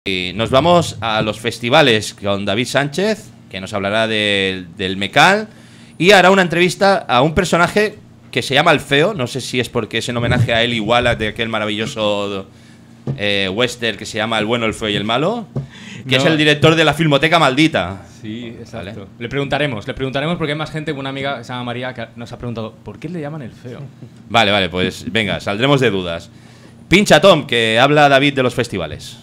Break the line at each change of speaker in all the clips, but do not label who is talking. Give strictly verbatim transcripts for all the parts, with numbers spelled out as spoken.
Y nos vamos a los festivales con David Sánchez, que nos hablará de, del Mecal y hará una entrevista a un personaje que se llama El Feo. No sé si es porque es en homenaje a Eli Wallach, de aquel maravilloso eh, western que se llama El Bueno, el Feo y el Malo, que no. es el director de la Filmoteca Maldita.
Sí, exacto.
¿Vale?
Le preguntaremos, le preguntaremos porque hay más gente, una amiga que se llama María, que nos ha preguntado ¿por qué le llaman El Feo?
Vale, vale, pues venga, saldremos de dudas. Pincha Tom, que habla David de los festivales.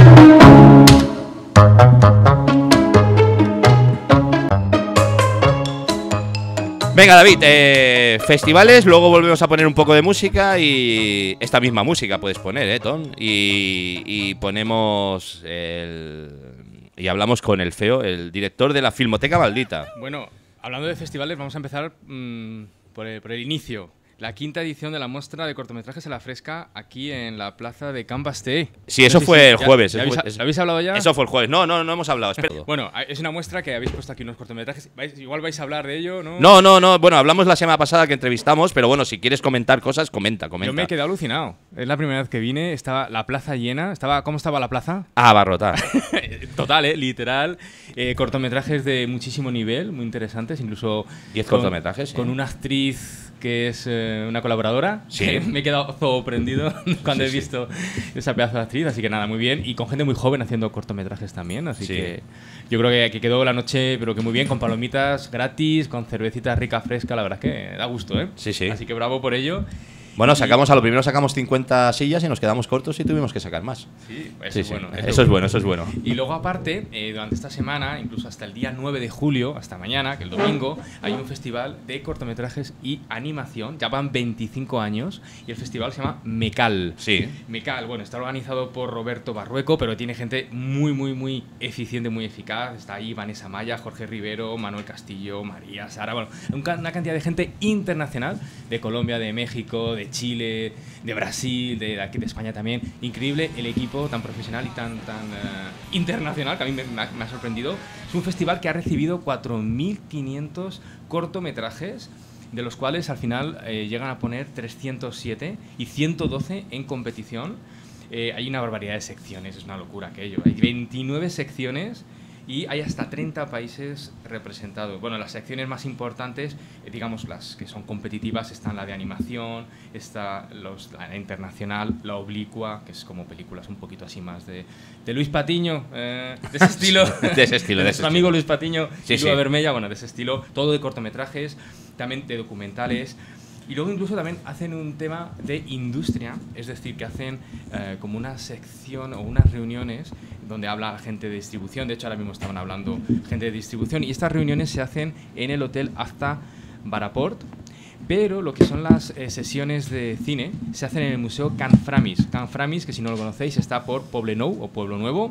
Venga, David, eh, festivales, luego volvemos a poner un poco de música y esta misma música puedes poner, ¿eh, Tom? Y, y ponemos el... y hablamos con El Feo, el director de la Filmoteca Maldita.
Bueno, hablando de festivales, vamos a empezar mmm, por, el, por el inicio. La quinta edición de la muestra de cortometrajes a la fresca aquí en la plaza de Can Basté.
Sí, eso no sé fue si el jueves.
Ya, ya habéis, ¿Lo habéis hablado ya?
Eso fue el jueves. No, no, no hemos hablado. Espera.
Bueno, es una muestra que habéis puesto aquí unos cortometrajes. ¿Vais, igual vais a hablar de ello, ¿no?
No, no, no. Bueno, hablamos la semana pasada que entrevistamos, pero bueno, si quieres comentar cosas, comenta, comenta.
Yo me he quedado alucinado. Es la primera vez que vine, estaba la plaza llena. Estaba, ¿cómo estaba la plaza?
Ah, abarrotada.
Total, ¿eh? Literal. Eh, cortometrajes de muchísimo nivel, muy interesantes. Incluso
diez cortometrajes,
con
sí.
una actriz que es eh, una colaboradora.
Sí.
Me he quedado sorprendido cuando sí, he visto sí. esa pedazo de actriz, así que nada, muy bien. Y con gente muy joven haciendo cortometrajes también, así sí. que yo creo que, que quedó la noche, pero que muy bien, con palomitas gratis, con cervecita rica, fresca, la verdad es que da gusto, ¿eh?
Sí, sí.
Así que bravo por ello.
Bueno, sacamos a lo primero sacamos cincuenta sillas y nos quedamos cortos y tuvimos que sacar más.
Sí, eso,
sí,
es, bueno,
eso, eso es bueno, eso es bueno.
Y luego aparte, eh, durante esta semana, incluso hasta el día nueve de julio, hasta mañana, que el domingo, hay un festival de cortometrajes y animación. Ya van veinticinco años y el festival se llama Mecal.
Sí.
Mecal, bueno, está organizado por Roberto Barrueco, pero tiene gente muy, muy, muy eficiente, muy eficaz. Está ahí Vanessa Maya, Jorge Rivero, Manuel Castillo, María, Sara, bueno, una cantidad de gente internacional, de Colombia, de México, de Chile, de Brasil, de aquí de España también. Increíble el equipo tan profesional y tan, tan uh, internacional, que a mí me, me, ha, me ha sorprendido. Es un festival que ha recibido cuatro mil quinientos cortometrajes, de los cuales al final eh, llegan a poner trescientos siete y ciento doce en competición. Eh, hay una barbaridad de secciones, es una locura aquello. Hay veintinueve secciones y hay hasta treinta países representados. Bueno, las secciones más importantes, eh, digamos las que son competitivas, están la de animación, está los, la internacional, la oblicua, que es como películas un poquito así más de, de Luis Patiño, eh, de ese estilo.
de ese estilo, de,
de
ese
nuestro amigo Luis Patiño,
sí,
y Lua
sí.
Bermella, bueno, de ese estilo, todo de cortometrajes, también de documentales. Y luego incluso también hacen un tema de industria, es decir, que hacen eh, como una sección o unas reuniones donde habla gente de distribución. De hecho, ahora mismo estaban hablando gente de distribución. Y estas reuniones se hacen en el Hotel Azta Baraport. Pero lo que son las eh, sesiones de cine se hacen en el Museo Can Framis. Can Framis, que si no lo conocéis, está por Poblenou o Pueblo Nuevo.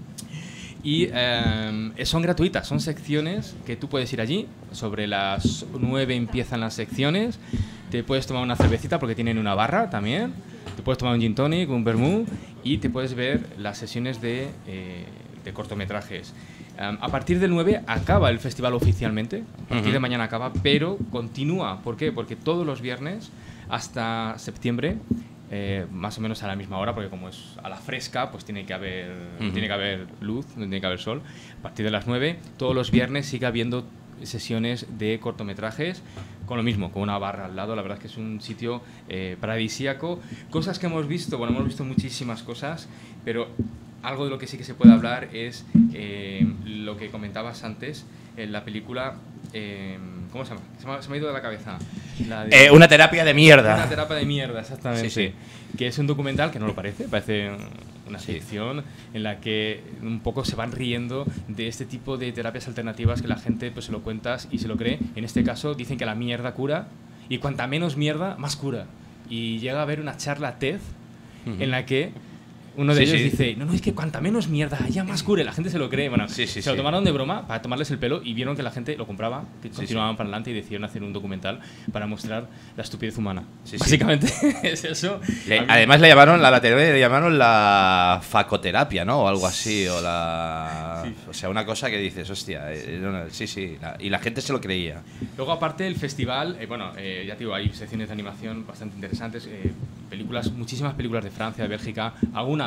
Y eh, son gratuitas, son secciones que tú puedes ir allí. Sobre las nueve empiezan las secciones. Te puedes tomar una cervecita porque tienen una barra también. Te puedes tomar un gin tonic, un vermú y te puedes ver las sesiones de, eh, de cortometrajes. Um, a partir del nueve acaba el festival oficialmente. A partir uh-huh. de mañana acaba, pero continúa. ¿Por qué? Porque todos los viernes hasta septiembre, eh, más o menos a la misma hora, porque como es a la fresca, pues tiene que haber, uh-huh. tiene que haber luz, tiene que haber sol. A partir de las nueve, todos los viernes sigue habiendo sesiones de cortometrajes con lo mismo, con una barra al lado. La verdad es que es un sitio eh, paradisíaco. Cosas que hemos visto, bueno, hemos visto muchísimas cosas, pero algo de lo que sí que se puede hablar es eh, lo que comentabas antes en la película. Eh, ¿Cómo se llama? Se me, ha, se me ha ido de la cabeza. La de,
eh, una terapia de mierda.
Una terapia de mierda, exactamente.
Sí, sí.
Que es un documental que no lo parece, parece una sección en la que un poco se van riendo de este tipo de terapias alternativas que la gente pues se lo cuentas y se lo cree. En este caso dicen que la mierda cura y cuanta menos mierda, más cura. Y llega a haber una charla TED uh-huh. en la que uno de sí, ellos sí. dice, no, no, es que cuanta menos mierda haya, más cure. La gente se lo cree. Bueno, sí, sí, se lo tomaron de broma para tomarles el pelo y vieron que la gente lo compraba, que sí, continuaban sí. para adelante y decidieron hacer un documental para mostrar la estupidez humana. Sí, Básicamente sí. es eso.
Le, además le llamaron la, la terapia, le llamaron la facoterapia, ¿no? O algo así, o la... Sí. O sea, una cosa que dices, hostia, eh, sí, sí. La, y la gente se lo creía.
Luego, aparte, el festival, eh, bueno, eh, ya te digo, hay secciones de animación bastante interesantes, eh, películas, muchísimas películas de Francia, de Bélgica, alguna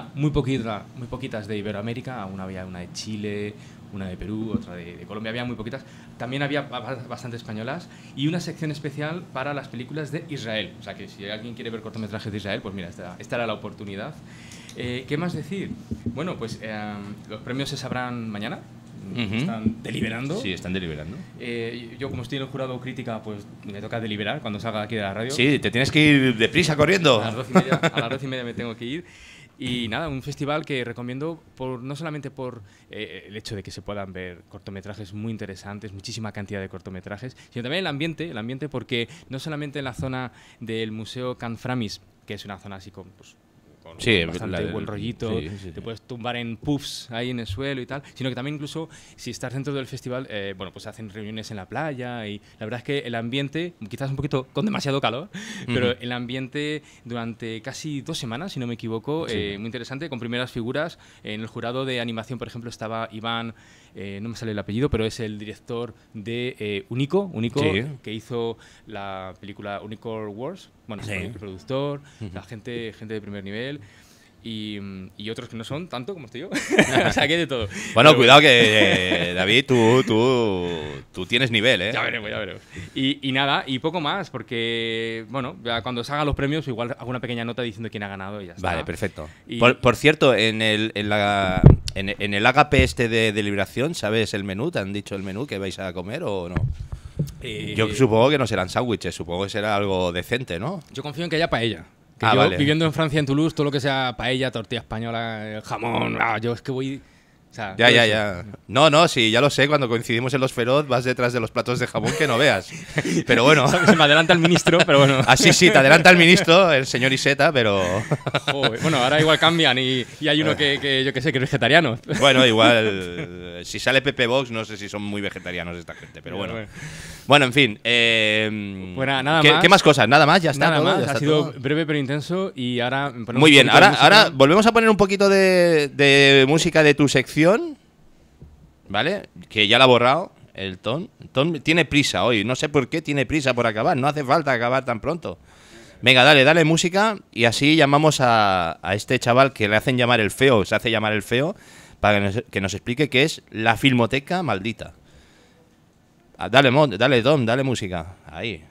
había muy, poquita, muy poquitas de Iberoamérica, aún había una de Chile, una de Perú, otra de, de Colombia, había muy poquitas. También había bastante españolas y una sección especial para las películas de Israel. O sea que si alguien quiere ver cortometrajes de Israel, pues mira, esta, esta era la oportunidad. Eh, ¿Qué más decir? Bueno, pues eh, los premios se sabrán mañana. Uh-huh. Están deliberando.
Sí, están deliberando.
Eh, yo, como estoy en el jurado crítica, pues me toca deliberar cuando salga aquí de la radio.
Sí, te tienes que ir deprisa corriendo.
A las doce y media, a las doce y media me tengo que ir. Y nada, un festival que recomiendo por, no solamente por eh, el hecho de que se puedan ver cortometrajes muy interesantes, muchísima cantidad de cortometrajes, sino también el ambiente, el ambiente porque no solamente en la zona del Museo Can Framis, que es una zona así con, pues, con
sí,
bastante
la,
buen rollito,
sí, sí,
te
sí.
puedes tumbar en puffs ahí en el suelo y tal, sino que también incluso si estás dentro del festival, eh, bueno, pues hacen reuniones en la playa y la verdad es que el ambiente, quizás un poquito con demasiado calor, uh-huh. pero el ambiente durante casi dos semanas, si no me equivoco, sí. eh, muy interesante, con primeras figuras. En el jurado de animación, por ejemplo, estaba Iván, eh, no me sale el apellido, pero es el director de eh, Unico, Unico sí. que hizo la película Unicorn Wars. Bueno, sí. el productor, uh-huh. la gente, gente de primer nivel y, y otros que no son tanto como estoy yo. O sea, que de todo.
Bueno, pero, cuidado que, eh, David, tú, tú, tú tienes nivel, ¿eh?
Ya veremos, ya veremos. Y, y nada, y poco más, porque, bueno, ya cuando salgan los premios, igual hago una pequeña nota diciendo quién ha ganado y ya está.
Vale, perfecto.
Y,
por, por cierto, en el, en, la, en, en el agape este de deliberación, ¿sabes el menú? ¿Te han dicho el menú que vais a comer o no? Eh, yo supongo que no serán sándwiches, supongo que será algo decente, ¿no?
Yo confío en que haya paella. Que
ah,
yo,
vale.
viviendo en Francia, en Toulouse, todo lo que sea paella, tortilla española, jamón, ah, yo es que voy... O sea,
ya, ya, ya. No, no, sí, ya lo sé, cuando coincidimos en Los Feroz vas detrás de los platos de jamón que no veas. Pero bueno.
Se me adelanta el ministro, pero bueno.
Ah, sí, sí, te adelanta el ministro, el señor Iseta, pero...
Joder, bueno, ahora igual cambian y, y hay uno que, que yo que sé, que es vegetariano.
Bueno, igual, si sale Pepe Vox, no sé si son muy vegetarianos esta gente, pero bueno.
Bueno,
bueno en fin. Eh,
bueno, nada
¿qué,
más.
¿Qué más cosas? Nada más, ya está.
Nada
todo,
más,
ya
ha
está
sido
todo.
breve pero intenso y ahora...
Muy bien, ahora, ahora volvemos a poner un poquito de, de música de tu sección. ¿Vale? Que ya la ha borrado el Tom. Tom tiene prisa hoy. No sé por qué tiene prisa por acabar. No hace falta acabar tan pronto. Venga, dale, dale música. Y así llamamos a, a este chaval que le hacen llamar el feo. Se hace llamar el feo. Para que nos, que nos explique qué es la Filmoteca Maldita. Dale, dale, Tom, dale música. Ahí.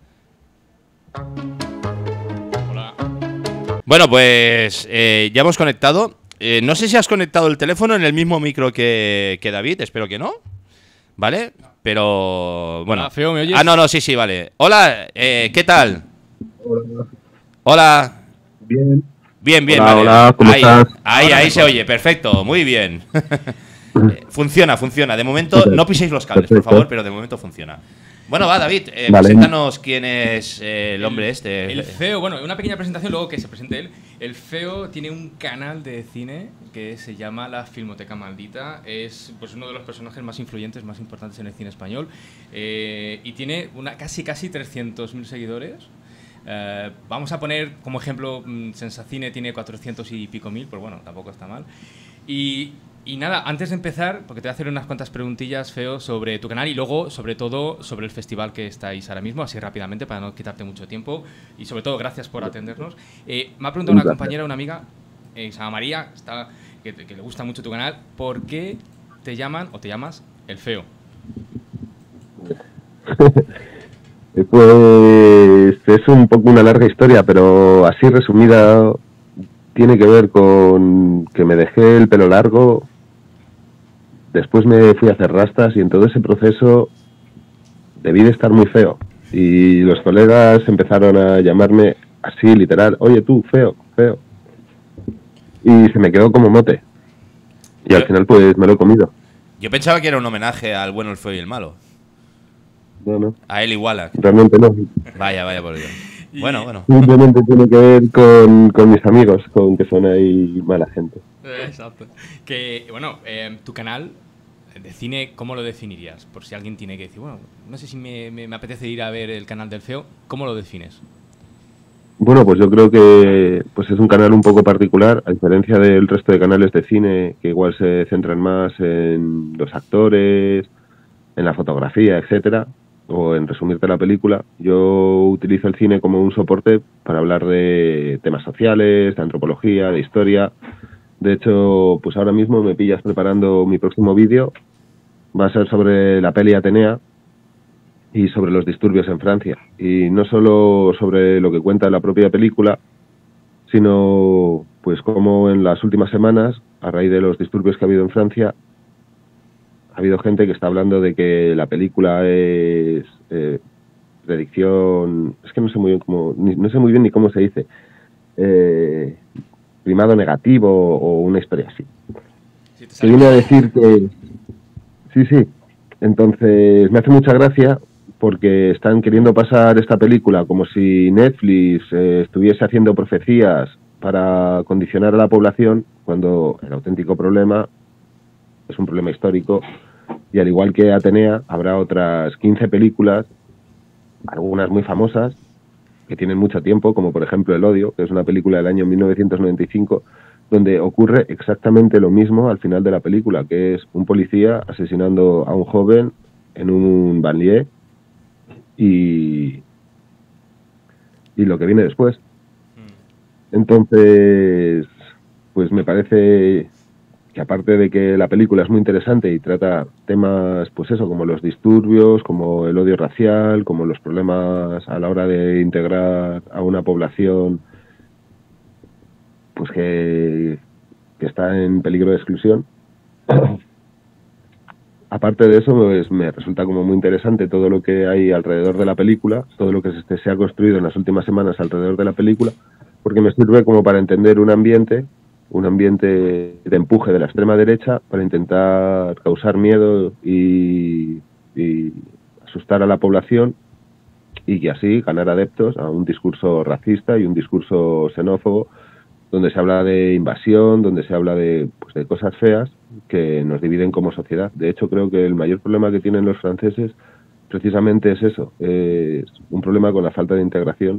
Hola.
Bueno, pues eh, ya hemos conectado. Eh, no sé si has conectado el teléfono en el mismo micro que, que David, espero que no. ¿Vale? Pero bueno.
Hola, feo, ¿me oyes?
Ah, no, no, sí, sí, vale. Hola, eh, ¿qué tal?
Hola.
Hola.
Bien.
Bien, bien,
hola,
vale.
hola, ¿cómo
ahí,
estás?
Ahí,
Ahora
ahí
mejor.
se oye, perfecto, muy bien. Eh, funciona, funciona. De momento, no piséis los cables, por
Perfecto.
favor, pero de momento funciona. Bueno, va, David, eh,
Vale.
preséntanos quién es eh, el hombre este.
El feo, bueno, una pequeña presentación, luego que se presente él. El feo tiene un canal de cine que se llama La Filmoteca Maldita. Es pues uno de los personajes más influyentes, más importantes en el cine español. Eh, y tiene una, casi, casi trescientos mil seguidores. Eh, vamos a poner como ejemplo, mm, Sensacine tiene cuatrocientos y pico mil, pues bueno, tampoco está mal. Y... Y nada, antes de empezar, porque te voy a hacer unas cuantas preguntillas, Feo, sobre tu canal y luego, sobre todo, sobre el festival que estáis ahora mismo, así rápidamente, para no quitarte mucho tiempo. Y sobre todo, gracias por atendernos. Eh, me ha preguntado una compañera, una amiga, eh, se llama María, está, que, que le gusta mucho tu canal, ¿por qué te llaman o te llamas El Feo?
Pues es un poco una larga historia, pero así resumida tiene que ver con que me dejé el pelo largo. Después me fui a hacer rastas y en todo ese proceso debí de estar muy feo. Y los colegas empezaron a llamarme así, literal, oye tú, feo, feo. Y se me quedó como mote. Y al final pues me lo he comido.
Yo pensaba que era un homenaje al bueno, el feo y el malo.
No, no,
A Eli Wallach.
realmente no.
Vaya, vaya por Dios.
Y-
Bueno, bueno.
Simplemente tiene que ver con, con mis amigos, con que son ahí mala gente.
Exacto. Que, bueno, eh, tu canal de cine, ¿cómo lo definirías? Por si alguien tiene que decir, bueno, no sé si me, me, me apetece ir a ver el canal del Feo, ¿cómo lo defines?
Bueno, pues yo creo que pues es un canal un poco particular, a diferencia del resto de canales de cine, que igual se centran más en los actores, en la fotografía, etcétera. o en resumirte la película, yo utilizo el cine como un soporte para hablar de temas sociales, de antropología, de historia. De hecho, pues ahora mismo me pillas preparando mi próximo vídeo. Va a ser sobre la peli Atenea y sobre los disturbios en Francia. Y no solo sobre lo que cuenta la propia película, sino pues como en las últimas semanas, a raíz de los disturbios que ha habido en Francia, ha habido gente que está hablando de que la película es eh, predicción, es que no sé muy bien cómo, ni, no sé muy bien ni cómo se dice, eh, primado negativo o una historia así.
Sí, te
Que viene a decir que sí, sí. Entonces me hace mucha gracia porque están queriendo pasar esta película como si Netflix eh, estuviese haciendo profecías para condicionar a la población, cuando el auténtico problema es un problema histórico, y al igual que Atenea, habrá otras quince películas, algunas muy famosas, que tienen mucho tiempo, como por ejemplo El Odio, que es una película del año mil novecientos noventa y cinco, donde ocurre exactamente lo mismo al final de la película, que es un policía asesinando a un joven en un banlieue y, y lo que viene después. Entonces, pues me parece que aparte de que la película es muy interesante y trata temas, pues eso, como los disturbios, como el odio racial, como los problemas a la hora de integrar a una población pues que, que está en peligro de exclusión. Aparte de eso, pues, me resulta como muy interesante todo lo que hay alrededor de la película, todo lo que se, se ha construido en las últimas semanas alrededor de la película, porque me sirve como para entender un ambiente, un ambiente de empuje de la extrema derecha para intentar causar miedo y, y asustar a la población y que así ganar adeptos a un discurso racista y un discurso xenófobo, donde se habla de invasión, donde se habla de, pues, de cosas feas que nos dividen como sociedad. De hecho, creo que el mayor problema que tienen los franceses precisamente es eso, es un problema con la falta de integración.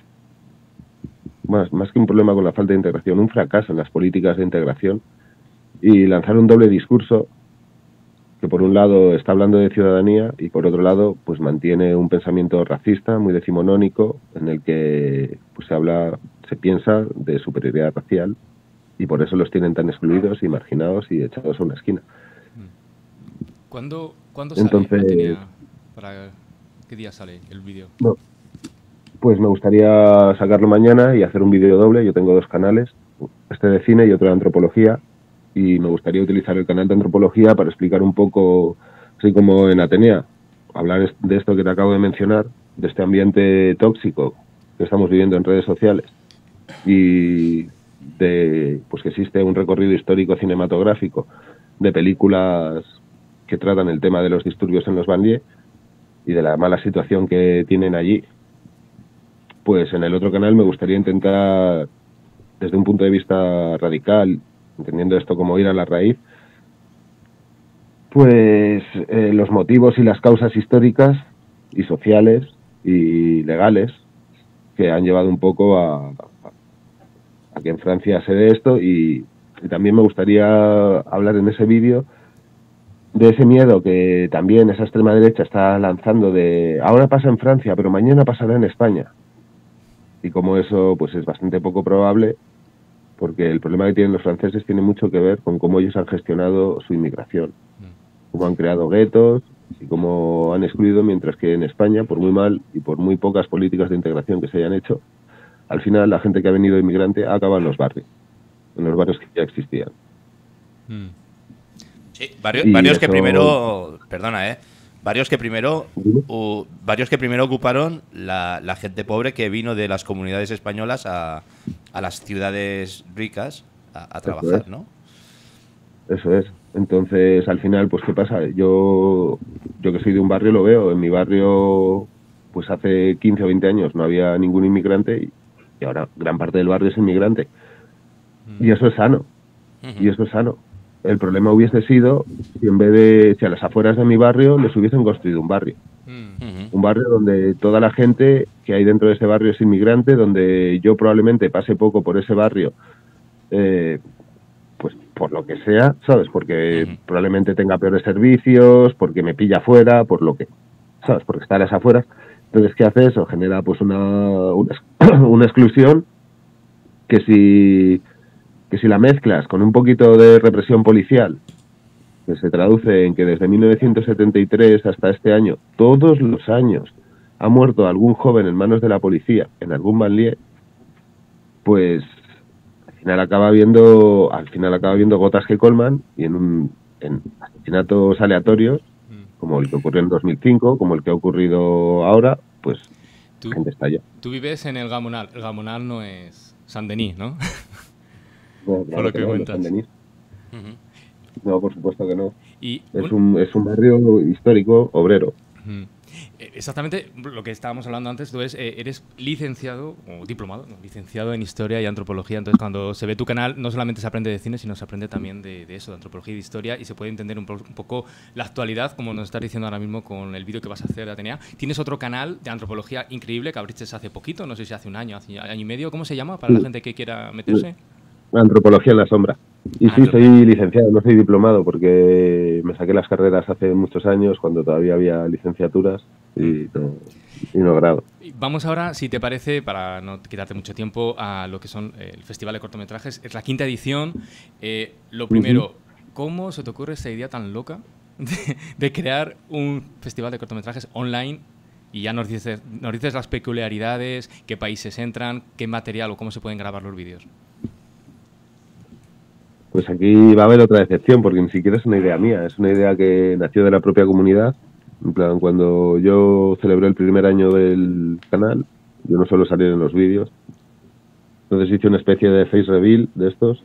Más, más que un problema con la falta de integración, un fracaso en las políticas de integración, y lanzar un doble discurso que por un lado está hablando de ciudadanía y por otro lado pues mantiene un pensamiento racista muy decimonónico en el que pues se habla, se piensa de superioridad racial y por eso los tienen tan excluidos y marginados y echados a una esquina.
¿Cuándo, ¿cuándo sale
Entonces,
Atenea? ¿Para qué día sale el vídeo?
No, pues me gustaría sacarlo mañana y hacer un vídeo doble. Yo tengo dos canales, este de cine y otro de antropología, y me gustaría utilizar el canal de antropología para explicar un poco, así como en Atenea, hablar de esto que te acabo de mencionar, de este ambiente tóxico que estamos viviendo en redes sociales y de pues que existe un recorrido histórico cinematográfico de películas que tratan el tema de los disturbios en los banlieues y de la mala situación que tienen allí. Pues en el otro canal me gustaría intentar, desde un punto de vista radical, entendiendo esto como ir a la raíz, pues eh, los motivos y las causas históricas y sociales y legales que han llevado un poco a, a, a que en Francia se dé esto, y, y también me gustaría hablar en ese vídeo de ese miedo que también esa extrema derecha está lanzando de ahora pasa en Francia, pero mañana pasará en España. Y como eso pues es bastante poco probable, porque el problema que tienen los franceses tiene mucho que ver con cómo ellos han gestionado su inmigración, cómo han creado guetos y cómo han excluido, mientras que en España, por muy mal y por muy pocas políticas de integración que se hayan hecho, al final la gente que ha venido inmigrante acaba en los barrios, en los barrios que ya existían.
Sí, varios, varios que primero, perdona, eh, varios que primero, uh, varios que primero ocuparon la, la gente pobre que vino de las comunidades españolas a, a las ciudades ricas a, a trabajar,
es.
¿no?
Eso es. Entonces, al final, pues, ¿qué pasa? Yo, yo que soy de un barrio lo veo. En mi barrio, pues hace quince o veinte años no había ningún inmigrante y, y ahora gran parte del barrio es inmigrante. Mm. Y eso es sano. Uh-huh. Y eso es sano. El problema hubiese sido si en vez de, si a las afueras de mi barrio les hubiesen construido un barrio. Uh-huh. Un barrio donde toda la gente que hay dentro de ese barrio es inmigrante, donde yo probablemente pase poco por ese barrio, eh, pues por lo que sea, ¿sabes? Porque uh-huh. probablemente tenga peores servicios, porque me pilla fuera, por lo que. ¿sabes? Porque está a las afueras. Entonces, ¿qué hace eso? Genera pues una, una, una exclusión que si, que si la mezclas con un poquito de represión policial, que se traduce en que desde mil novecientos setenta y tres hasta este año, todos los años, ha muerto algún joven en manos de la policía, en algún banlieue, pues al final acaba viendo, al final acaba viendo gotas que colman, y en un en asesinatos aleatorios, como el que ocurrió en dos mil cinco, como el que ha ocurrido ahora, pues
Tú,
la gente está allá.
tú vives en el Gamonal. El Gamonal no es Saint-Denis, ¿no?
No,
Por lo que,
que no,
cuentas.
no,
Ujú.
no, por supuesto que no.
Y,
Es
bueno,
un, es un barrio histórico, obrero.
ujú. Eh, Exactamente lo que estábamos hablando antes, tú eres, eh, eres licenciado, o diplomado, no, licenciado en Historia y Antropología, entonces cuando se ve tu canal no solamente se aprende de cine, sino se aprende también de, de eso, de Antropología y de Historia, y se puede entender un, po un poco la actualidad, como nos estás diciendo ahora mismo con el vídeo que vas a hacer de Atenea. Tienes otro canal de Antropología increíble que abriste hace poquito, no sé si hace un año, hace año y medio, ¿cómo se llama para la gente que quiera meterse?
Antropología en la sombra. Y sí, soy licenciado, no soy diplomado, porque me saqué las carreras hace muchos años, cuando todavía había licenciaturas y no, y no grado.
Vamos ahora, si te parece, para no quitarte mucho tiempo, a lo que son eh, el Festival de Cortometrajes. Es la quinta edición. Eh, lo primero, uh-huh. ¿Cómo se te ocurre esta idea tan loca de, de crear un festival de cortometrajes online? Y ya nos dices, nos dices las peculiaridades, qué países entran, qué material o cómo se pueden grabar los vídeos.
Pues aquí va a haber otra decepción, porque ni siquiera es una idea mía, es una idea que nació de la propia comunidad. En plan, cuando yo celebré el primer año del canal, yo no suelo salir en los vídeos. Entonces hice una especie de face reveal de estos.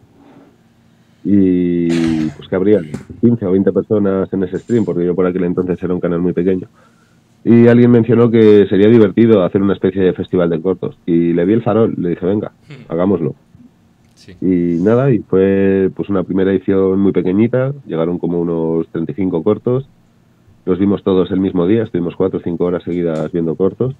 Y pues que habría quince o veinte personas en ese stream, porque yo por aquel entonces era un canal muy pequeño. Y alguien mencionó que sería divertido hacer una especie de festival de cortos. Y le vi el farol, le dije, venga, hagámoslo. Sí. Y nada, y fue pues una primera edición muy pequeñita, llegaron como unos treinta y cinco cortos, los vimos todos el mismo día, estuvimos cuatro o cinco horas seguidas viendo cortos,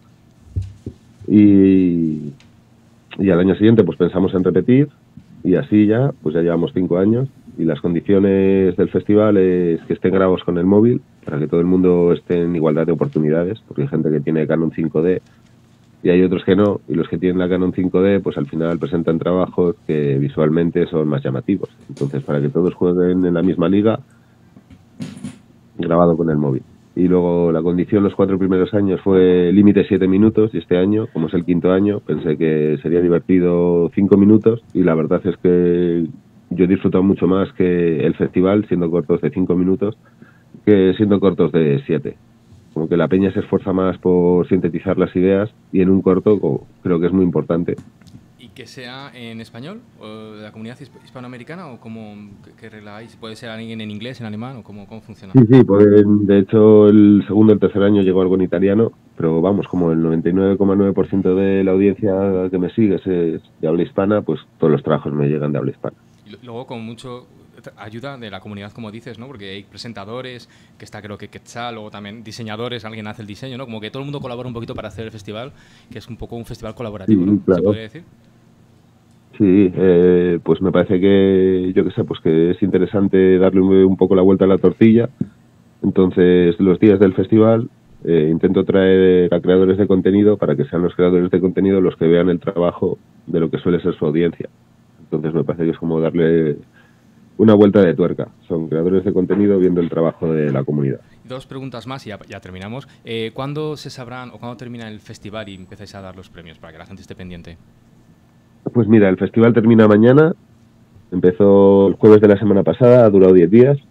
y, y al año siguiente pues pensamos en repetir, y así ya, pues ya llevamos cinco años, y las condiciones del festival es que estén grabados con el móvil, para que todo el mundo esté en igualdad de oportunidades, porque hay gente que tiene Canon cinco D, y hay otros que no, y los que tienen la Canon cinco D, pues al final presentan trabajos que visualmente son más llamativos. Entonces, para que todos jueguen en la misma liga, grabado con el móvil. Y luego la condición los cuatro primeros años fue límite siete minutos, y este año, como es el quinto año, pensé que sería divertido cinco minutos, y la verdad es que yo he disfrutado mucho más que el festival siendo cortos de cinco minutos que siendo cortos de siete. Como que la peña se esfuerza más por sintetizar las ideas, y en un corto creo que es muy importante.
¿Y que sea en español, o de la comunidad hispanoamericana, o cómo, qué, qué regla hay? ¿Puede ser alguien en inglés, en alemán, o cómo, cómo funciona?
Sí, sí, pues de hecho el segundo y el tercer año llegó algo en italiano, pero vamos, como el noventa y nueve coma nueve por ciento de la audiencia que me sigue es de habla hispana, pues todos los trabajos me llegan de habla hispana.
Y luego con mucho ayuda de la comunidad, como dices, ¿no? Porque hay presentadores, que está creo que Quetzal, o también diseñadores, alguien hace el diseño, ¿no? Como que todo el mundo colabora un poquito para hacer el festival, que es un poco un festival colaborativo, ¿no? Sí, claro. ¿Se podría decir?
Sí, eh, pues me parece que, yo qué sé, pues que es interesante darle un, un poco la vuelta a la tortilla. Entonces, los días del festival eh, intento traer a creadores de contenido para que sean los creadores de contenido los que vean el trabajo de lo que suele ser su audiencia. Entonces, me parece que es como darle una vuelta de tuerca. Son creadores de contenido viendo el trabajo de la comunidad.
Dos preguntas más y ya, ya terminamos. Eh, ¿Cuándo se sabrán o cuándo termina el festival y empezáis a dar los premios para que la gente esté pendiente?
Pues mira, el festival termina mañana. Empezó el jueves de la semana pasada, ha durado diez días.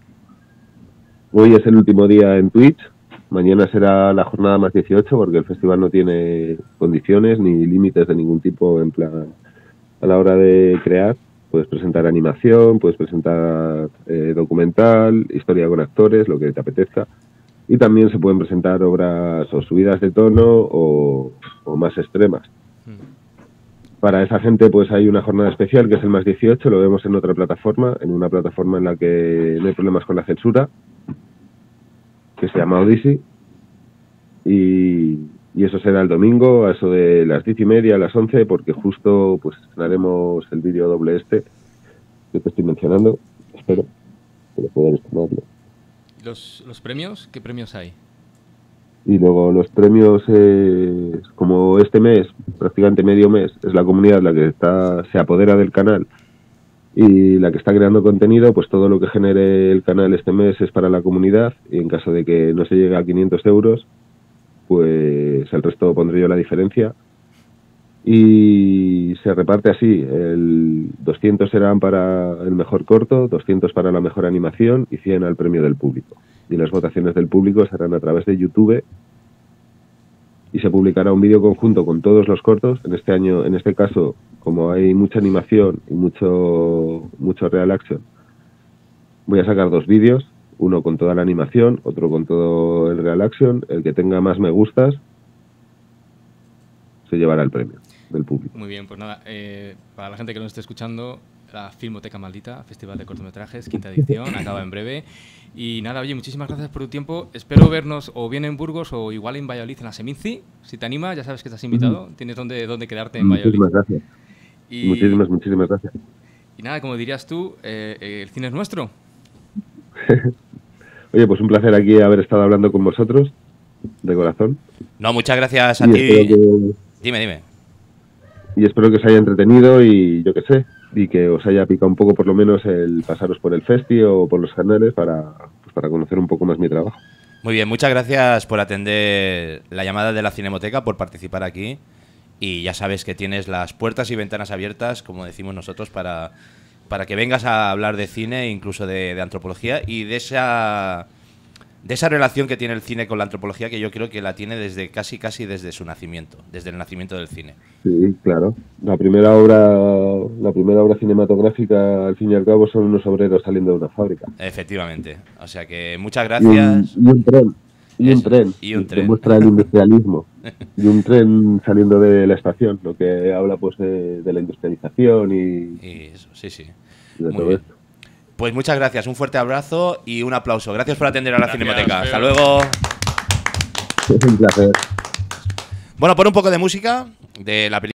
Hoy es el último día en Twitch. Mañana será la jornada más dieciocho, porque el festival no tiene condiciones ni límites de ningún tipo en plan a la hora de crear. Puedes presentar animación, puedes presentar eh, documental, historia con actores, lo que te apetezca. Y también se pueden presentar obras o subidas de tono o, o más extremas. Mm. Para esa gente pues hay una jornada especial que es el más dieciocho, lo vemos en otra plataforma, en una plataforma en la que no hay problemas con la censura, que se llama Odyssey. Y, y eso será el domingo, a eso de las diez y media, a las once, porque justo pues estrenaremos el vídeo doble este que te estoy mencionando. Espero que poder estrenarlo.
¿Los, los premios? ¿Qué premios hay?
Y luego los premios, eh, como este mes, prácticamente medio mes, es la comunidad la que está se apodera del canal y la que está creando contenido, pues todo lo que genere el canal este mes es para la comunidad, y en caso de que no se llegue a quinientos euros, pues el resto pondré yo la diferencia. Y se reparte así, el doscientos serán para el mejor corto, doscientos para la mejor animación y cien al premio del público. Y las votaciones del público serán a través de YouTube, y se publicará un vídeo conjunto con todos los cortos. En este año, en este caso, como hay mucha animación y mucho mucho real action, voy a sacar dos vídeos, uno con toda la animación, otro con todo el real action. El que tenga más me gustas se llevará el premio del público.
Muy bien, pues nada, eh, para la gente que nos esté escuchando, la Filmoteca Maldita, Festival de Cortometrajes, quinta edición, acaba en breve. Y nada, oye, muchísimas gracias por tu tiempo. Espero vernos o bien en Burgos o igual en Valladolid, en la Seminci. Si te anima, ya sabes que estás invitado. Uh-huh. Tienes donde, donde quedarte en Valladolid.
Muchísimas gracias. Y, muchísimas, muchísimas gracias.
Y nada, como dirías tú, eh, eh, el cine es nuestro.
Oye, pues un placer aquí haber estado hablando con vosotros, de corazón.
No, muchas gracias a
y
ti.
Que...
Dime, dime.
Y espero que os haya entretenido y yo qué sé, y que os haya picado un poco por lo menos el pasaros por el festi o por los canales para, pues para conocer un poco más mi trabajo.
Muy bien, muchas gracias por atender la llamada de la Cinemoteca, por participar aquí, y ya sabes que tienes las puertas y ventanas abiertas, como decimos nosotros, para, para que vengas a hablar de cine, incluso de, de antropología y de esa... de esa relación que tiene el cine con la antropología, que yo creo que la tiene desde casi casi desde su nacimiento, desde el nacimiento del cine.
Sí, claro. La primera obra, la primera obra cinematográfica, al fin y al cabo, son unos obreros saliendo de una fábrica.
Efectivamente. O sea que muchas gracias.
Y un, y un tren. Y
Eso,
un tren.
Y un
que
tren.
muestra el industrialismo. Y un tren saliendo de la estación, lo que habla pues de, de la industrialización y,
y eso, sí, sí.
y de
Muy
todo
bien.
esto.
Pues muchas gracias, un fuerte abrazo y un aplauso. Gracias por atender a la
Gracias,
Cinemoteca.
Feo.
Hasta luego.
Es un placer.
Bueno, pon un poco de música de la película.